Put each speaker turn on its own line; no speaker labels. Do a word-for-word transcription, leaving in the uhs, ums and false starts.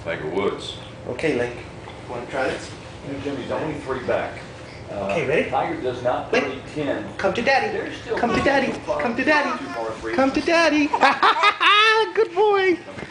Tiger Woods.
Okay, Link. Want to try this?
You know, Jimmy's only three back. Uh,
Okay, ready?
Tiger does not
Link.
thirty ten.
Come to daddy.
There's still
Come to daddy.
potential for
Come to daddy.
two par threes.
Come to daddy. Good boy.